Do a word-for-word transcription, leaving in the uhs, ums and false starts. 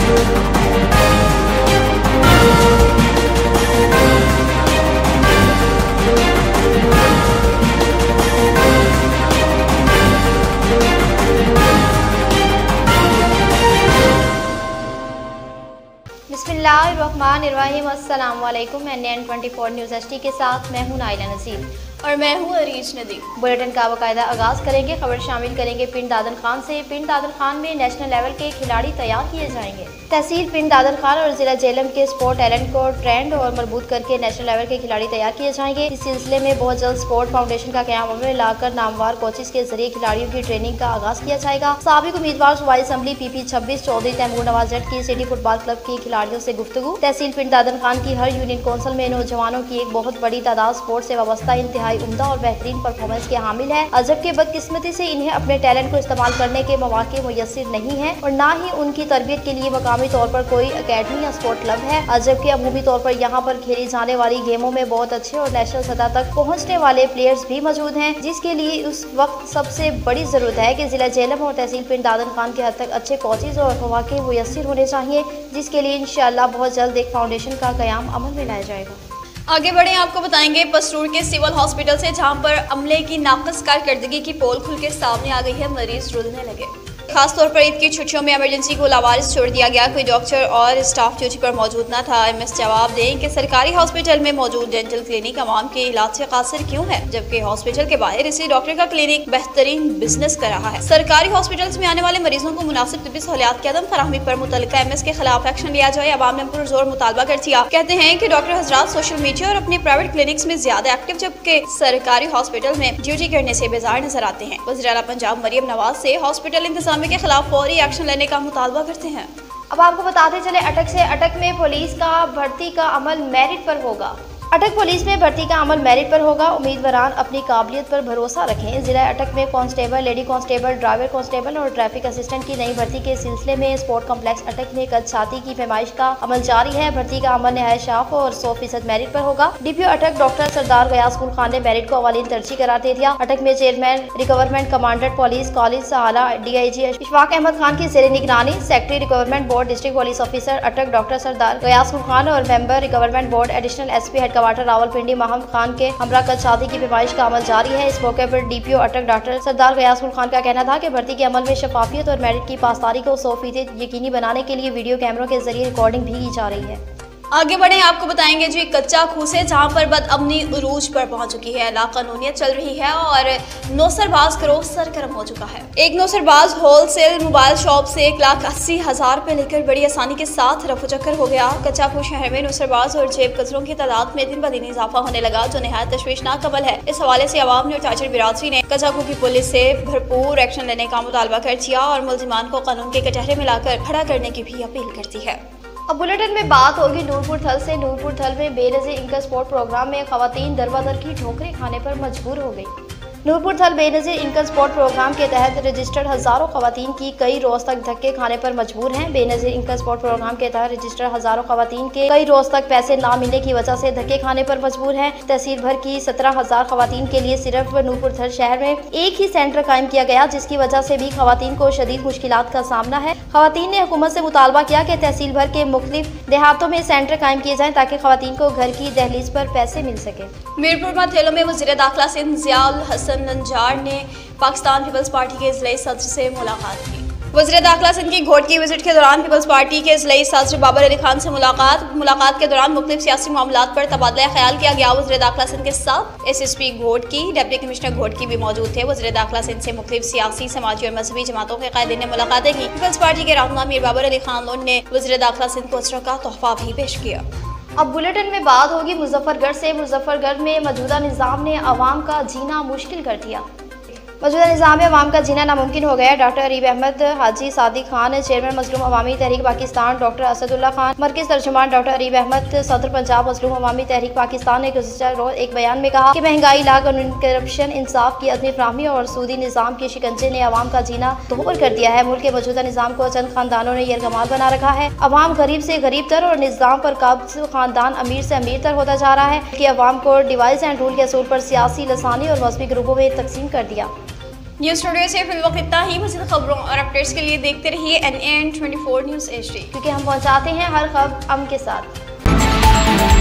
बिस्मिल्लाहिर्रहमानिर्रहीम। अस्सलाम वालेकुम। मैं N twenty four news H T के साथ मैं हूं नाइला नसीर और मैं हूं अरीज नदी। बुलेटिन का बाकायदा आगाज़ करेंगे। खबर शामिल करेंगे पिंड दादन खान से। पिंड दादन खान में नेशनल लेवल के खिलाड़ी तैयार किए जाएंगे। तहसील पिंड दादन खान और जिला जेलम के स्पोर्ट टैलेंट को ट्रेंड और मजबूत करके नेशनल लेवल के खिलाड़ी तैयार किए जाएंगे। इस सिलसिले में बहुत जल्द स्पोर्ट फाउंडेशन का क्याम अमल में लाकर नामवार कोचेस के जरिए खिलाड़ियों की ट्रेनिंग का आगाज किया जाएगा। साबिक उम्मीदवार सूबाई असम्बली पी पी छब्बीस चौधरी तैमूर नवाज जट की सिटी फुटबॉल क्लब के खिलाड़ियों से गुफ्तगू। तहसील पिंड दादन खान की हर यूनियन कौंसिल में नौजवानों की एक बहुत बड़ी तादाद स्पोर्ट से वाबस्ता इंतहाई उम्दा और बेहतरीन परफॉर्मेंस के हामिल है। अजब के बदकिस्मती से इन्हें अपने टैलेंट को इस्तेमाल करने के मौके मुयस्सर नहीं है और न ही उनकी तरबियत के लिए मकामी तौर पर कोई अकेडमी या स्पोर्ट क्लब है। अजब के अमूमी तौर पर यहाँ पर खेली जाने वाली गेमों में बहुत अच्छे और नेशनल सतह तक पहुँचने वाले प्लेयर्स भी मौजूद हैं, जिसके लिए उस वक्त सबसे बड़ी जरूरत है कि जिला जेलम और तहसील पिंड दादन खान के हद तक अच्छे कोचेज और मौके मुयस्सर होने चाहिए, जिसके लिए इंशाअल्लाह बहुत जल्द एक फाउंडेशन का कयाम अमल में लाया जाएगा। आगे बढ़े आपको बताएंगे पसरूर के सिविल हॉस्पिटल से, जहां पर अमले की नाकस कारकर्दगी की पोल खुल के सामने आ गई है। मरीज रुलने लगे। खासतौर पर ईद की छुट्टियों में इमरजेंसी को लावारिस छोड़ दिया गया। कोई डॉक्टर और स्टाफ ड्यूटी पर मौजूद न था। एमएस जवाब दें कि सरकारी हॉस्पिटल में मौजूद डेंटल क्लिनिक आवाम के इलाज से कासिर क्यों है, जबकि हॉस्पिटल के बाहर इसी डॉक्टर का क्लिनिक बेहतरीन बिजनेस कर रहा है। सरकारी हॉस्पिटल में आने वाले मरीजों को मुनासिब तिब्बी सहूलियात की अदम फराहमी पर मुतल्लिका एमएस के खिलाफ एक्शन लिया जाए। आवाम ने पुरजोर मुतालबा कर दिया। कहते हैं कि डॉक्टर हजरात सोशल मीडिया और अपने प्राइवेट क्लिनिक्स में ज्यादा एक्टिव, जबकि सरकारी हॉस्पिटल में ड्यूटी करने से बेजार नजर आते हैं। वज़ीर आला पंजाब मरियम नवाज से हॉस्पिटल इंतजामिया के खिलाफ फौरी एक्शन लेने का मुतालबा करते हैं। अब आपको बताते चले अटक से। अटक में पुलिस का भर्ती का अमल मेरिट पर होगा। अटक पुलिस में भर्ती का अमल मेरिट पर होगा। उम्मीदवारान अपनी काबिलियत पर भरोसा रखें। जिला अटक में constable, lady constable, driver constable और ट्रैफिक असिस्टेंट की नई भर्ती के सिलसिले में स्पोर्ट कम्प्लेक्स अटक में कद छाती की पैमाइश का अमल जारी है। भर्ती का अमल नहायत शाफ और सौ फीसद मेरिट पर होगा। डीपीओ अटक डॉक्टर सरदार गयास गुल खान ने मेरिट को अवालीन तरजीह करार दे दिया। अटक में chairman recruitment commandant police college Sihala D I G Ishfaq Ahmed Khan की जेर निगरानी secretary recruitment board district police officer Attock doctor Sardar Ghayas Gul Khan और member recruitment board additional S P headquarter Rawalpindi Mahmood Khan के हमरा कद शादी की पैमाइश का अमल जारी है। इस मौके पर डीपीओ अटक डॉक्टर सरदार गयास गुल खान का कहना था कि भर्ती के अमल में शफाफियत और मेरिट की पासदारी को सौ फीसद यकीनी बनाने के लिए वीडियो कैमरों के जरिए रिकॉर्डिंग भी की जा रही है। आगे बढ़े आपको बताएंगे जी कच्चा खूह है, जहां पर बदअमनी उरूज पर पहुंच चुकी है। लाकानूनियत चल रही है और नौसरबाज करो सरगर्म हो चुका है। एक नौसरबाज होलसेल मोबाइल शॉप से एक लाख अस्सी हजार रुपए लेकर बड़ी आसानी के साथ रफू चक्कर हो गया। कच्चा खूह शहर में नौसरबाज और जेब कचरों की तादाद में दिन ब दिन इजाफा होने लगा, जो नहायत तशवीशनाक अमल है। इस हवाले से आवाम ने और ताजिर बिरादरी ने कच्चा खूह की पुलिस से भरपूर एक्शन लेने का मुतालबा कर दिया और मुलजिमान को कानून के कटहरे में लाकर खड़ा करने की भी अपील करती है। अब बुलेटिन में बात होगी नूरपुर थल से। नूरपुर थल में बेनज़ीर इंकर स्पोर्ट प्रोग्राम में खवातीन दरबदर की ठोकरें खाने पर मजबूर हो गई। नूरपुर थल बेनज़ीर इंकर स्पोर्ट प्रोग्राम के तहत रजिस्टर्ड हज़ारों खवातीन की कई रोज़ तक धक्के खाने पर मजबूर हैं। बेनज़ीर इंकर स्पोर्ट प्रोग्राम के तहत रजिस्टर्ड हज़ारों खवातीन के कई रोज़ तक पैसे ना मिलने की वजह से धक्के खाने पर मजबूर हैं। तहसील भर की सत्रह हज़ार खवातीन के लिए सिर्फ नूरपुर थल शहर में एक ही सेंटर कायम किया गया, जिसकी वजह से भी खवातीन को शदीद मुश्किलात का सामना है। खवातीन ने हुकूमत से मुतालबा किया कि तहसील भर के मुख्तलिफ देहातों में सेंटर कायम किए जाएं ताकि खवातीन को घर की दहलीज पर पैसे मिल सके। मीरपुर मथेलो में वज़ीर दाखिला सिंध ज़ियाउल हसन नंजार ने पाकिस्तान पीपल्स पार्टी के ज़िले सदर से मुलाकात की। वज़ीर दाखिला सिंध की घोट की विजिट के दौरान पीपल्स पार्टी के ज़िले सदर बाबर अली खान से मुलाकात मुलाकात के दौरान मुख्तलिफ सियासी मामलात पर तबादला ख्याल किया गया। वज़ीर दाखिला सिंध के साथ एस एस पी घोट की, डिप्टी कमिश्नर घोट की भी मौजूद थे। वज़ीर दाखिला सिंध से मुख्तलिफ सियासी, समाजी और मजहबी जमातों के कायदीन ने मुलाकातें की। पीपल्स पार्टी के रहनुमा मीर बाबर अली खान ने वज़ीर दाखिला सिंध को असरा का तोहफा भी पेश किया। अब बुलेटिन में बात होगी मुजफ्फरगढ़ से। मुजफ्फरगढ़ में मौजूदा निज़ाम ने अवाम का जीना मुश्किल कर दिया। मौजूदा निज़ाम में अवाम का जीना नामुमकिन हो गया। Doctor Areeb Ahmed, Haji Sadiq Khan, chairman Mazloom Awami Tehreek Pakistan doctor Asadullah Khan, मरकज़ तर्जुमान डॉक्टर अरीब अहमद, सदर पंजाब मजलूम अवामी तहरीक पाकिस्तान ने गुज़िश्ता रोज़ एक बयान में कहा कि महंगाई, लाकानून, करप्शन, इंसाफ की अदमी फ्राहमी और सूदी निज़ाम के शिकंजे ने अवाम का जीना दोहर कर दिया है। मुल्क के मौजूदा निज़ाम को चंद खानदानों ने यरगमाल बना रखा है। अवाम गरीब से गरीब तर और निज़ाम पर काबिज खानदान अमीर से अमीर तर होता जा रहा है कि अवाम को डिवाइस एंड रूल के असूल पर सियासी, लसानी और मजहबी ग्रुपों में तकसीम कर दिया। न्यूज स्टूडियो से फिल वक्त इतना ही। मज़ीद खबरों और अपडेट्स के लिए देखते रहिए N N twenty four news H D, क्योंकि हम पहुंचाते हैं हर खबर अम के साथ।